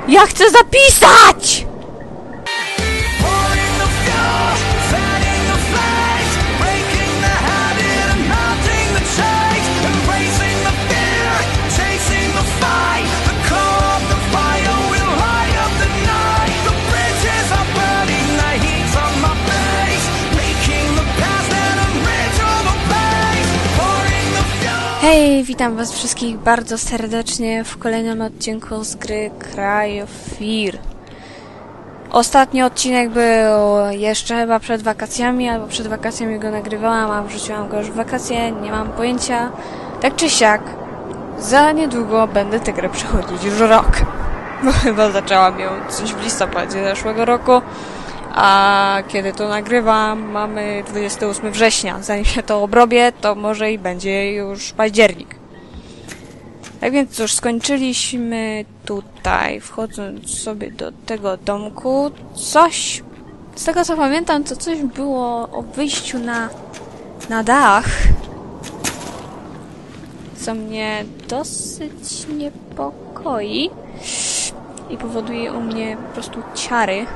Ja chcę zapisać! Hej, witam was wszystkich bardzo serdecznie w kolejnym odcinku z gry Cry of Fear. Ostatni odcinek był jeszcze chyba przed wakacjami, albo przed wakacjami go nagrywałam, a wrzuciłam go już w wakacje, nie mam pojęcia. Tak czy siak, za niedługo będę tę grę przechodzić już rok. Bo chyba zaczęłam ją coś w listopadzie zeszłego roku. A kiedy to nagrywam, mamy 28 września. Zanim się to obrobię, to może i będzie już październik. Tak więc cóż, skończyliśmy tutaj, wchodząc sobie do tego domku. Coś, z tego co pamiętam, to coś było o wyjściu na dach. Co mnie dosyć niepokoi i powoduje u mnie po prostu ciary.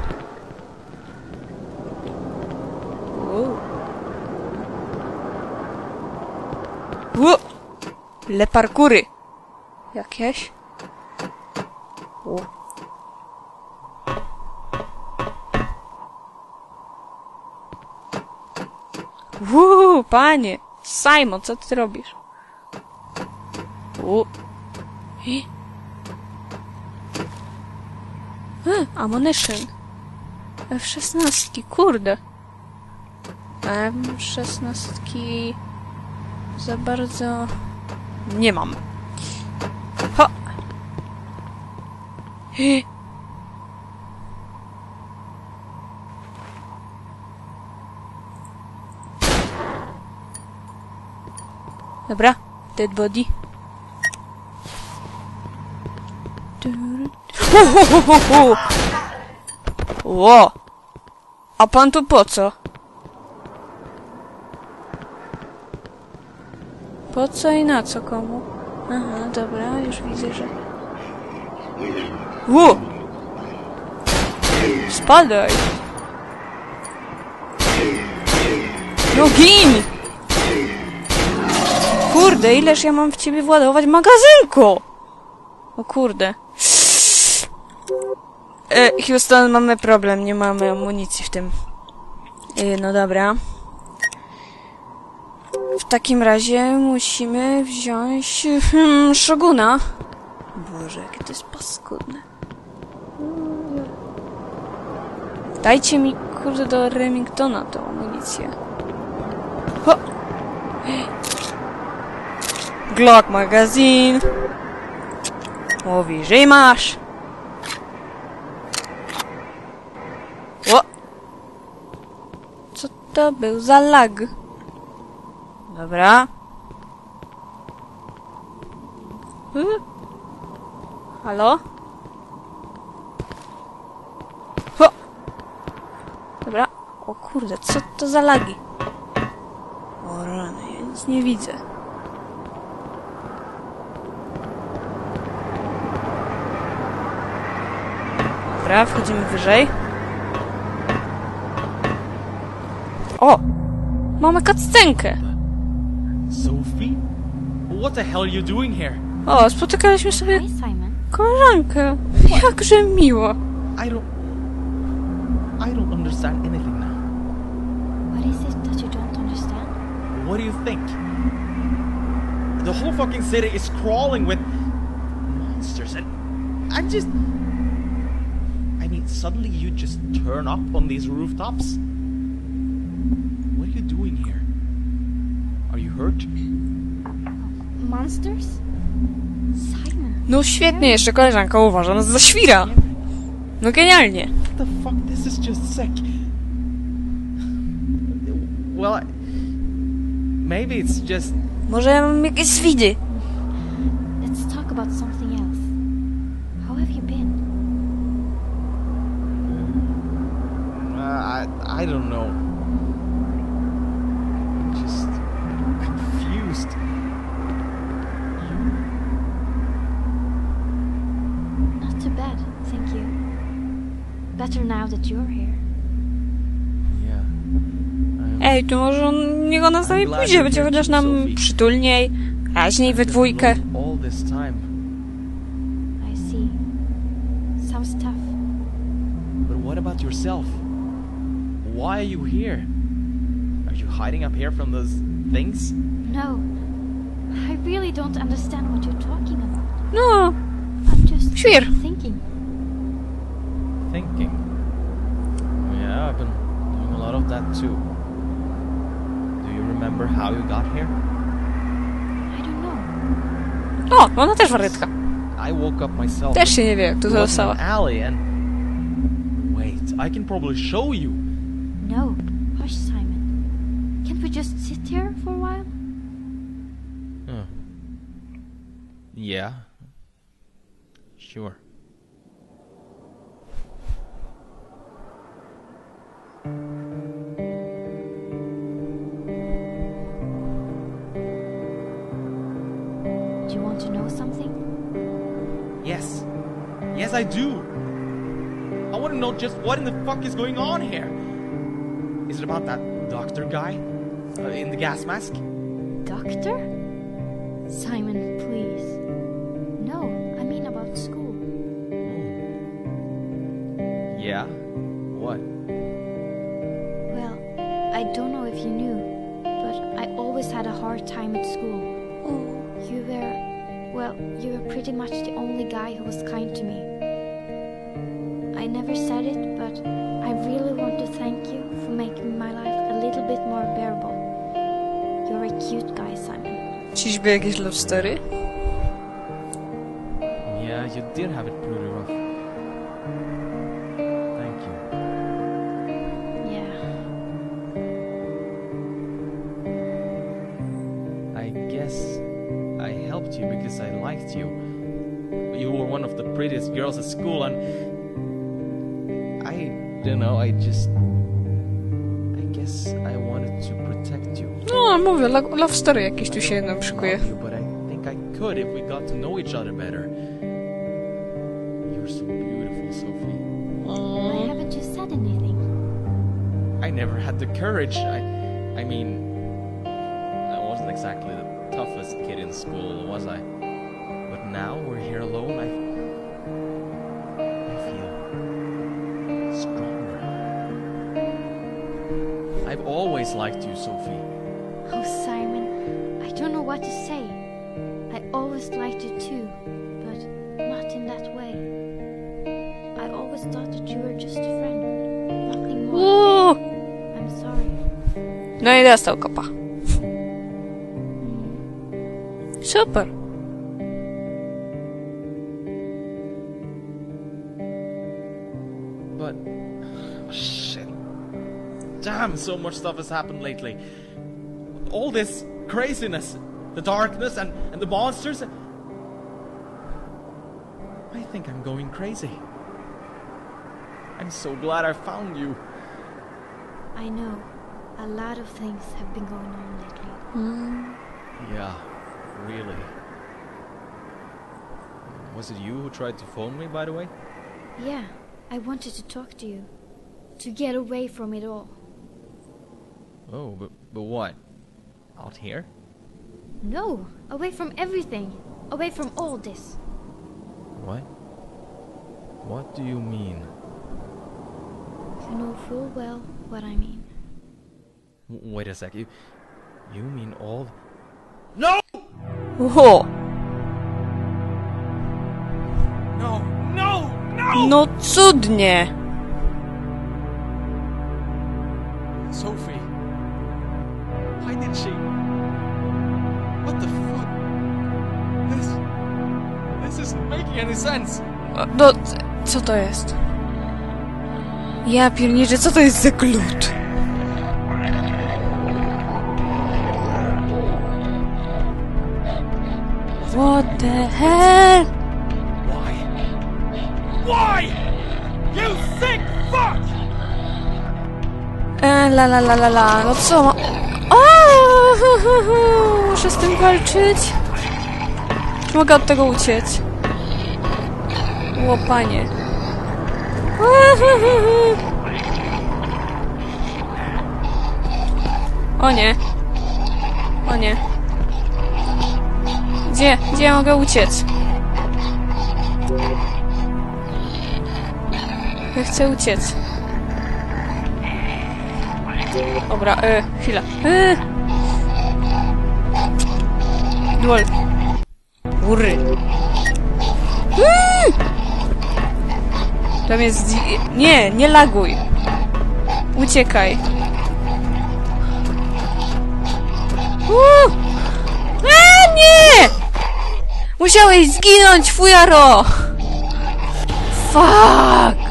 Le parkury jakieś. Panie! Simon, co ty robisz? Ammunition. F-16, kurde. M16 za bardzo nie mam. Ho! Dobra, dead body. Ło! A pan tu po co? Po co i na co komu? Aha, dobra, już widzę, że... Spadaj! No gin! Kurde, ileż ja mam w ciebie władować magazynku! O kurde. Houston, mamy problem, nie mamy amunicji w tym. No dobra. W takim razie musimy wziąć Shoguna. Boże, jakie to jest paskudne. Dajcie mi, kurde, do Remingtona tą amunicję. Ho! Glock magazyn. Mówi, że masz. O! Co to był za lag? Dobra. Halo? Ho! Dobra. O kurde, co to za lagi? O rany, ja nic nie widzę. Dobra, wchodzimy wyżej. O! Mamy cutscenkę. Sophie? What the hell are you doing here? O, spotykaliśmy sobie koleżankę. Jakże miło. I don't understand anything now. What is it that you don't understand? What do you think? The whole fucking city is crawling with monsters and I mean, suddenly you just turn up on these rooftops? What are you doing here? Are you hurt? Monsters? Simon. No świetnie, jeszcze koleżanka uważa nas za świra. No genialnie. What the fuck? This is just sick. Well, maybe it's just... Może ja mam jakieś zwidy. Let's talk about something else. How have you been? I don't know. Just confused. Not too bad, thank better now that you're here. Yeah. Ej, to może niech ona z nami pójdzie, będzie chociaż nam przytulniej, raźniej we dwójkę. All this time. I see. Sounds tough. But what about yourself? Why are you here? Are you hiding up here from those things? No. I really don't understand what you're talking about. No, I'm just Świr. thinking. Thinking. Yeah, I've been doing a lot of that too. Do you remember how you got here? I don't know. O, ona też wariatka. I woke up myself. Też się nie wie, jak tu It was in została. an alley and... Wait, I can probably show you. No. Hush, Simon. Can't we just sit here for a while? Yeah. Sure. Do you want to know something? Yes. Yes, I do. I want to know just what in the fuck is going on here. Is it about that doctor guy? In the gas mask? Doctor? Simon, please. No, I mean about school. Yeah? What? Well, I don't know if you knew, but I always had a hard time at school. You were pretty much the only guy who was kind to me. I never said it, but I really want to thank you for making my life a little bit more bearable. You're a cute guy, Simon. Czyżby jakieś love story? Yeah, you did have it pretty rough. Thank you. Yeah. I guess I helped you because I liked you. You were one of the prettiest girls at school and... I don't know, I guess I wanted to protect you. No, mówię, love story jakieś tu się nam szykuje. Love you, but I think I could if we got to know each other better. You're so beautiful, Sophie. Why haven't you said anything? I never had the courage. I mean, I wasn't exactly the toughest kid in school, was I? But now we're here alone, I feel stronger. I've always liked you, Sophie. Oh, Simon, I don't know what to say. I always liked you too, but not in that way. I always thought that you were just a friend, nothing more. I'm sorry. No i dostał kopa. Super. But... shit. Damn, so much stuff has happened lately. All this craziness. The darkness and the monsters. I think I'm going crazy. I'm so glad I found you. I know. A lot of things have been going on lately. Yeah, really. Was it you who tried to phone me, by the way? Yeah, I wanted to talk to you. To get away from it all. Oh, but what? Out here? No, away from everything. Away from all this. What? What do you mean? You know full well what I mean. Wait a sec, you mean all... No! Oho. No! No! No! No cudnie. Sophie! Why did she... What the fuck? This isn't making any sense! No, co to jest? Ja pierniczę, co to jest za glut? What the hell? Why? Why? You sick fuck! La, no co ma... O! Muszę z tym walczyć. Mogę od tego uciec. Łopanie. O nie. O nie. Gdzie ja mogę uciec? Ja chcę uciec. Dobra, chwila. Duel. Ury. Tam jest... Nie laguj. Uciekaj. Nie! Musiałeś zginąć, fujaro! Fuck!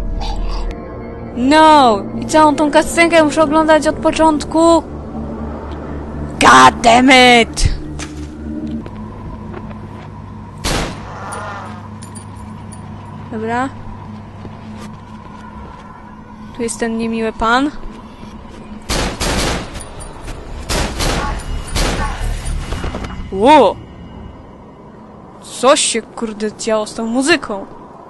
No! I całą tą cutscenkę muszę oglądać od początku? God damn it! Dobra. Tu jest ten niemiły pan. Ło! Coś się, kurde, działo z tą muzyką.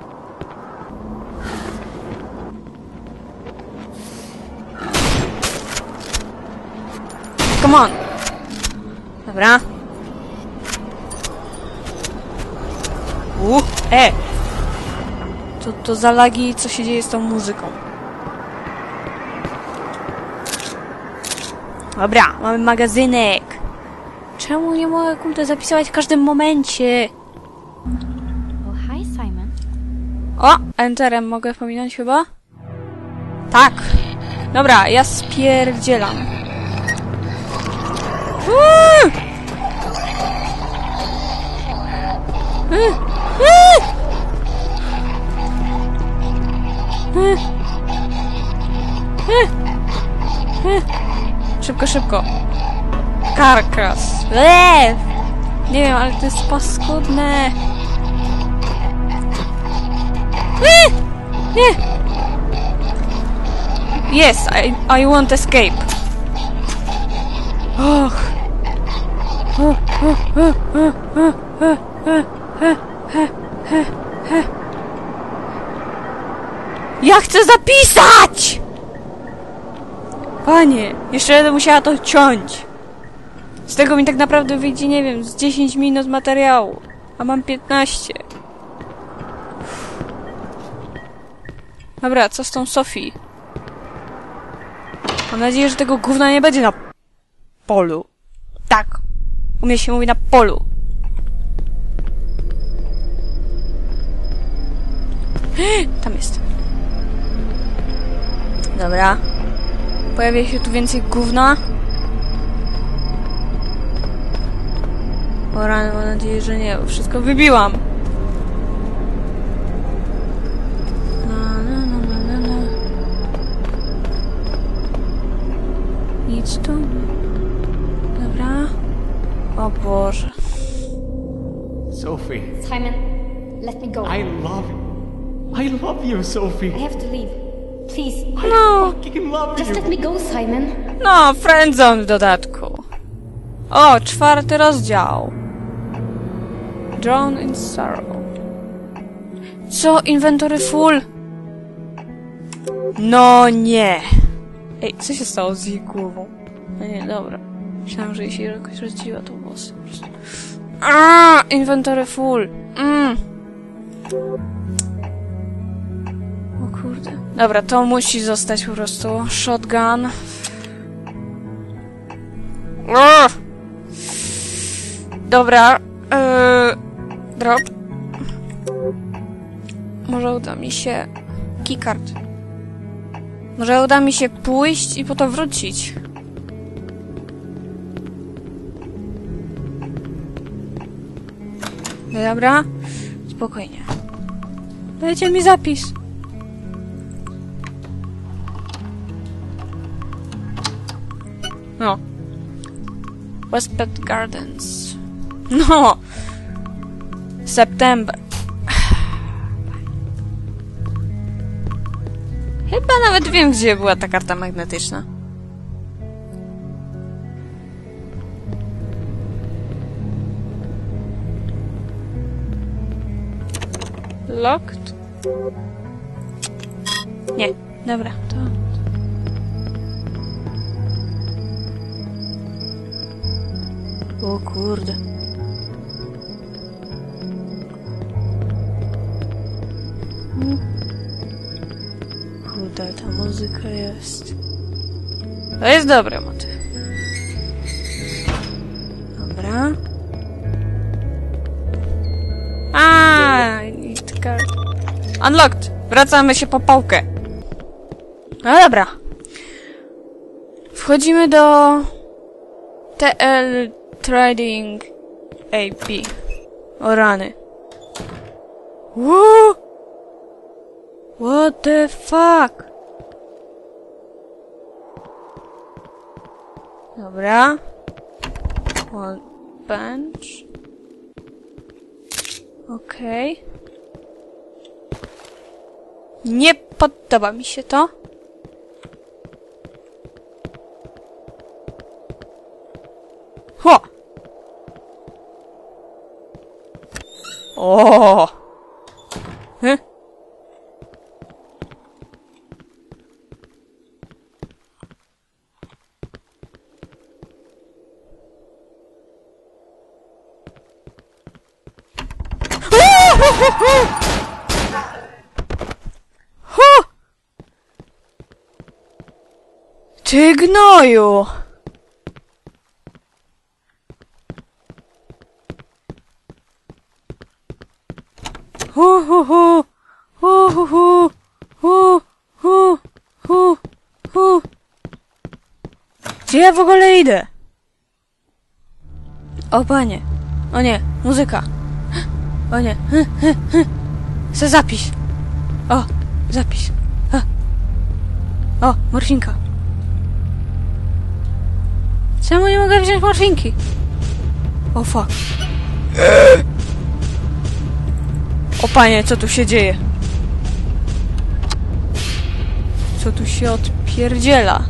Come on! Dobra. Co to za lagi? Co się dzieje z tą muzyką? Dobra, mamy magazynek. Czemu nie mogę, kurde, zapisywać w każdym momencie? Oh, hi, Simon. O! Enterem mogę pominąć chyba? Tak! Dobra, ja spierdzielam. Szybko, szybko. Karkas. Nie wiem, ale to jest paskudne. Nie. Yes, I won't escape. Och. Ja chcę zapisać! Panie, jeszcze będę musiała to ciąć. Z tego mi tak naprawdę wyjdzie, nie wiem, z 10 minut materiału. A mam 15. Dobra, co z tą Sophie? Mam nadzieję, że tego gówna nie będzie na polu. Tak. U mnie się mówi na polu. Tam jest. Dobra. Pojawia się tu więcej gówna. O rany, mam nadzieję, że nie, bo wszystko wybiłam. Idź tu. Dobra. O Boże. Sophie, Simon, let me go. I love you, Sophie. I have to leave. Please. No. Fucking love Just you. let me go, Simon. No, friendzone w dodatku. O, 4. rozdział. Drown in Sorrow. Co? Inventory full? No nie. Ej, co się stało z jej głową? No nie, dobra. Myślałam, że jej się jakoś rozdzieliła tą włosy. Inventory full. O kurde. Dobra, to musi zostać po prostu. Shotgun. Dobra. Drop. Może uda mi się... Keycard. Może uda mi się pójść i potem wrócić. Dobra. Spokojnie. Dajcie mi zapis. No. Westpet Gardens. No! September. Chyba nawet wiem, gdzie była ta karta magnetyczna. Locked. Nie, dobra, to... O kurde. Kurde, ta muzyka jest... To jest dobry motyw. Dobra. Unlocked! Wracamy się po pałkę. No dobra. Wchodzimy do... TL Trading AP. O rany. Woo! What the fuck? Dobra. One bench. Okej. Nie podoba mi się to. Ho! O! Ty gnoju! Hu hu hu! Hu hu hu! Hu hu hu! Hu! Gdzie ja w ogóle idę? O panie! O nie! Muzyka! O nie! Chcę zapis! O! Zapis! O! Morfinka! Czemu nie mogę wziąć morfinki? O fuck. O panie, co tu się dzieje? Co tu się odpierdziela?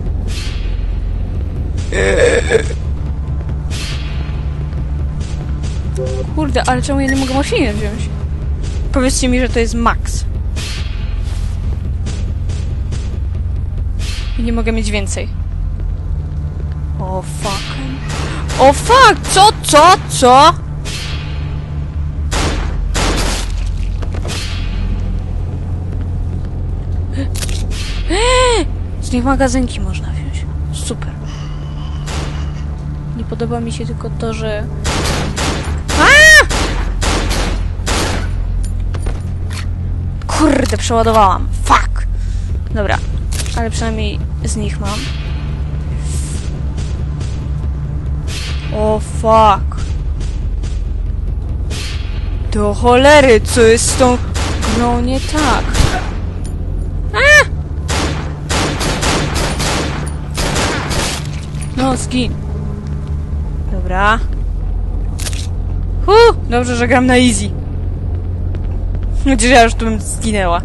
Kurde, ale czemu ja nie mogę morfiny wziąć? Powiedzcie mi, że to jest max. I nie mogę mieć więcej. O fuck. O fuck! Co? Z nich magazynki można wziąć. Super. Nie podoba mi się tylko to, że... Kurde, przeładowałam. Fuck! Dobra. Ale przynajmniej z nich mam. O fuck. Do cholery, co jest z tą grą nie tak? No, zgin. Dobra. Dobrze, że gram na easy. Chociaż ja już tu bym zginęła.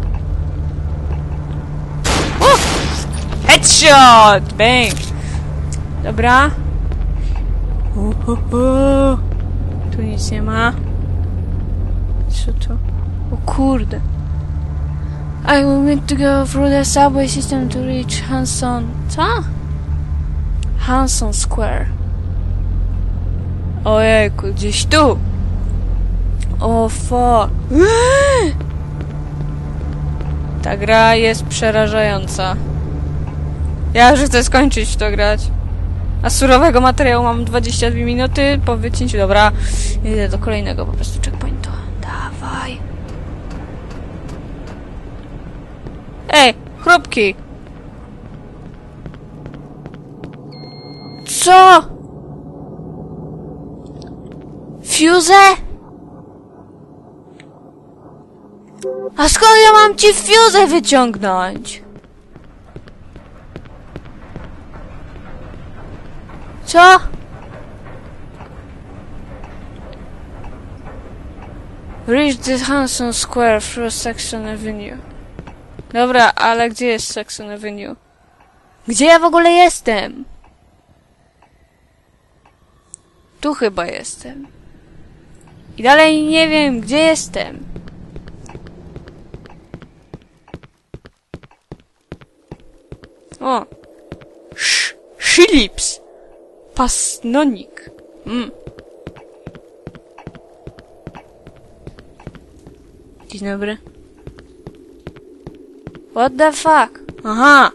Headshot! Bang! Dobra. Tu nic nie ma. Co to? O kurde. I will need to go through the subway system to reach Hanson. Co? Hanson Square. Ojejku, gdzieś tu. O fuck. Ta gra jest przerażająca. Ja już chcę skończyć w to grać. A surowego materiału mam 22 minuty po wycięciu. Dobra, idę do kolejnego po prostu checkpointu. Dawaj. Ej, chrupki. Co? Fuse? A skąd ja mam ci fuse wyciągnąć? Co? Reach the Hanson Square through Saxon Avenue. Dobra, ale gdzie jest Saxon Avenue? Gdzie ja w ogóle jestem? Tu chyba jestem. I dalej nie wiem, gdzie jestem. O! Philips! Pasnonik. Dzień dobry. What the fuck? Aha!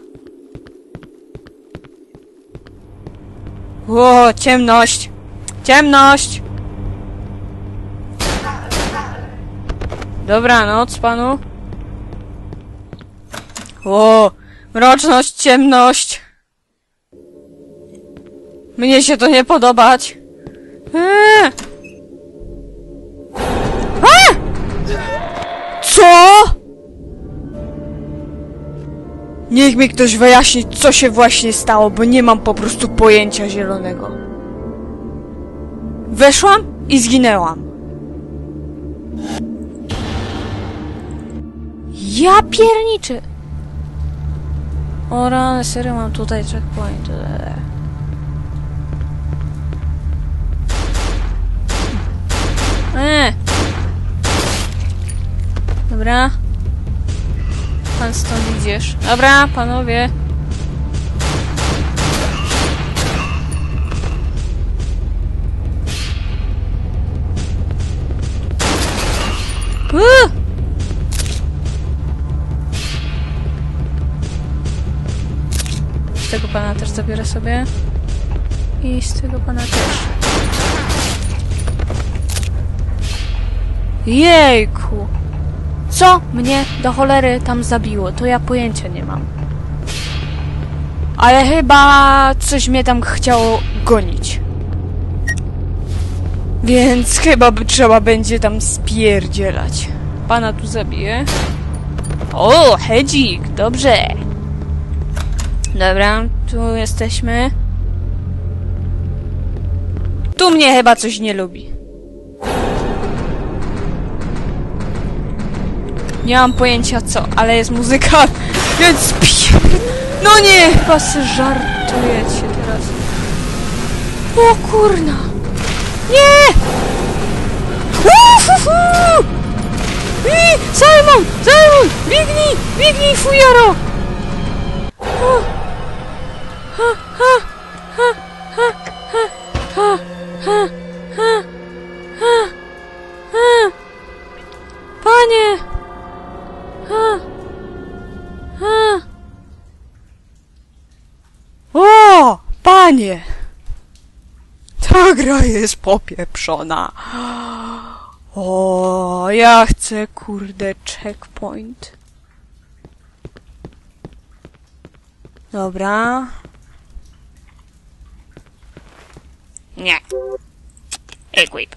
O, ciemność! Ciemność! Dobranoc panu. O, mroczność, ciemność. Mnie się to nie podobać. Co? Niech mi ktoś wyjaśni, co się właśnie stało, bo nie mam po prostu pojęcia zielonego. Weszłam i zginęłam. Ja pierniczę. O rany, serio mam tutaj checkpoint. Dobra. Pan stąd idziesz. Dobra, panowie. Z tego pana też zabiorę sobie. I z tego pana też. Jejku! Co mnie do cholery tam zabiło? To ja pojęcia nie mam. Ale chyba coś mnie tam chciało gonić. Więc chyba trzeba będzie tam spierdzielać. Pana tu zabiję. O, hedzik! Dobrze! Dobra, tu jesteśmy. Tu mnie chyba coś nie lubi. Nie mam pojęcia co, ale jest muzyka, więc no nie, chyba se żartujecie teraz. O kurna! Nie! Simon! Simon! Biegnij! Biegnij, fujaro! Panie! O! Panie! Ta gra jest popieprzona. O, ja chcę, kurde, checkpoint. Dobra. Nie. Equip.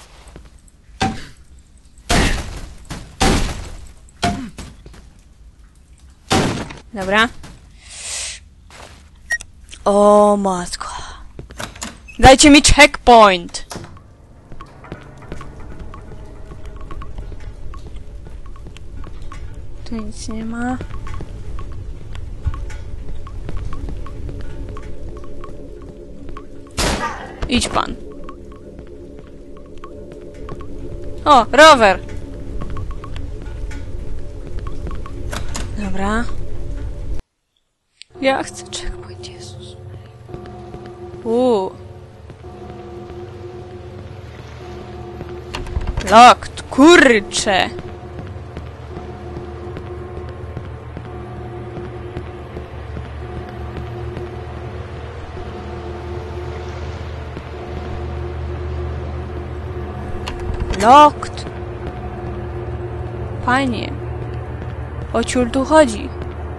Dobra. O matko. Dajcie mi checkpoint. Tu nic nie ma. Idź pan. O, rower. Dobra. Ja chcę checkpoint, Jezus. Locked, kurcze. Locked. Fajnie. O ciul tu chodzi.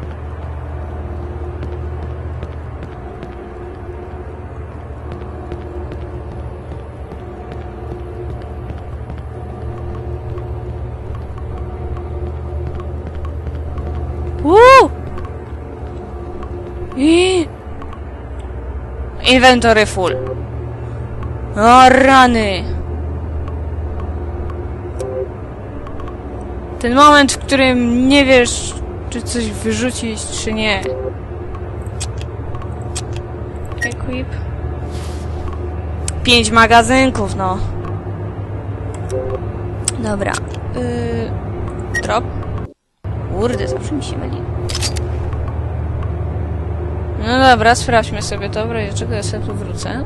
Inventory full. O rany. Ten moment, w którym nie wiesz, czy coś wyrzucić, czy nie. Equip. 5 magazynków, no. Dobra. Drop. Kurde, zawsze mi się myli. No dobra, sprawdźmy sobie to, w razie czego ja sobie tu wrócę.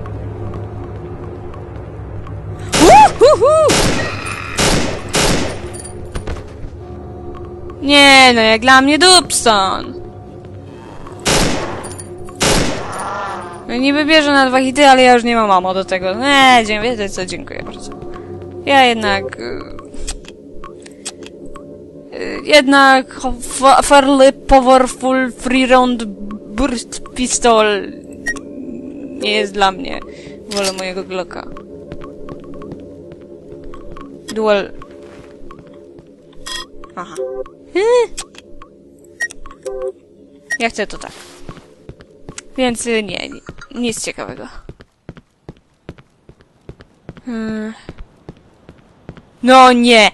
Nie, no jak dla mnie Dubson. No niby bierze na 2 hity, ale ja już nie mam ammo do tego. Wiecie co, dziękuję bardzo. Ja jednak... jednak fairly powerful free round burst pistol nie jest dla mnie. Wolę mojego Glocka. Dual... Aha. Ja chcę to tak. Więc nie, nic ciekawego. No nie!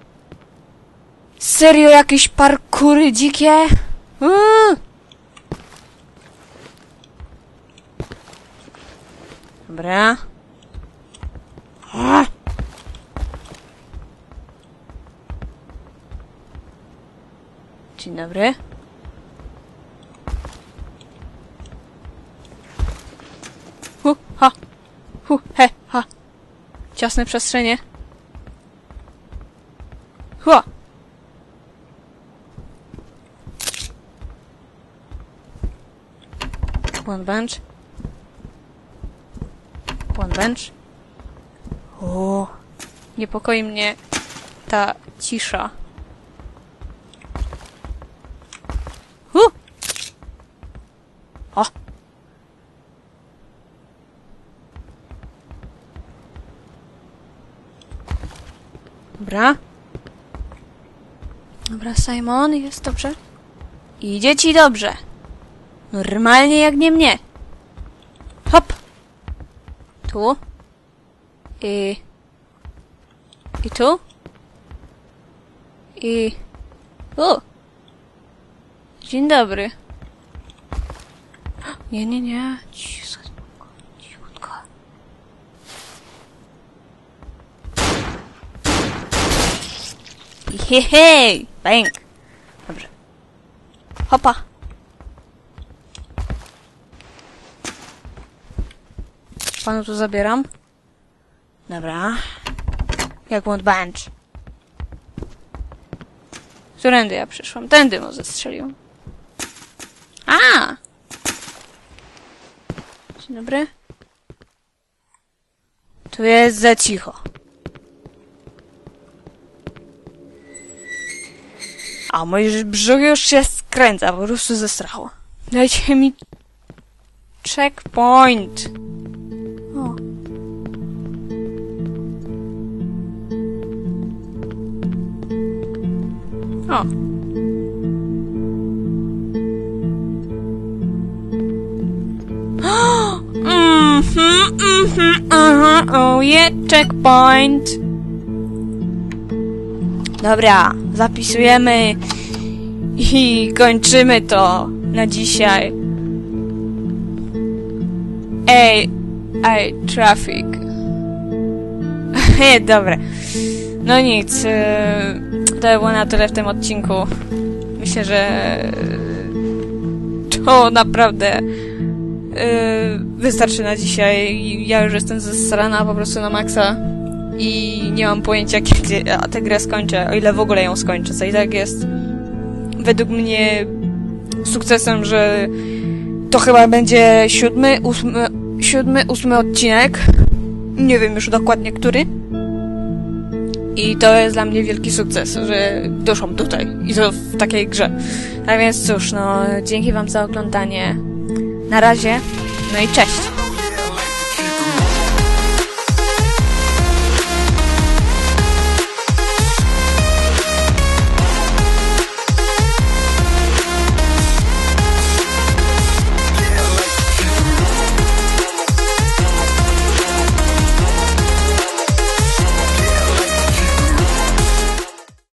Serio jakieś parkury dzikie? Dobra. Dzień dobry. Ha! He! Ha! Ciasne przestrzenie. Hua! One bench. One bench. O, niepokoi mnie ta cisza. O! Dobra. Dobra, Simon, jest dobrze? Idzie ci dobrze. Normalnie jak nie mnie. Hop! Tu. I tu. I... O! Dzień dobry. Nie. Cichutko. Hej! Bang! Dobrze. Hopa! Panu tu zabieram. Dobra. Jak want bench. Którędy ja przyszłam? Tędy może strzeliłam. A! Dzień dobry. Tu jest za cicho. A mój brzuch już się skręca, po prostu ze strachu. Dajcie mi... checkpoint. O. O. Oh yeah, checkpoint. Dobra, zapisujemy i kończymy to na dzisiaj. Ej, traffic. Dobra. No nic, to było na tyle w tym odcinku. Myślę, że to naprawdę wystarczy na dzisiaj. Ja już jestem zesrana po prostu na maksa i nie mam pojęcia, kiedy tę grę skończę, o ile w ogóle ją skończę, co i tak jest według mnie sukcesem, że to chyba będzie 7, 8 odcinek. Nie wiem już dokładnie który. I to jest dla mnie wielki sukces, że doszłam tutaj i to w takiej grze. Tak więc cóż, no dzięki wam za oglądanie. Na razie, no i cześć!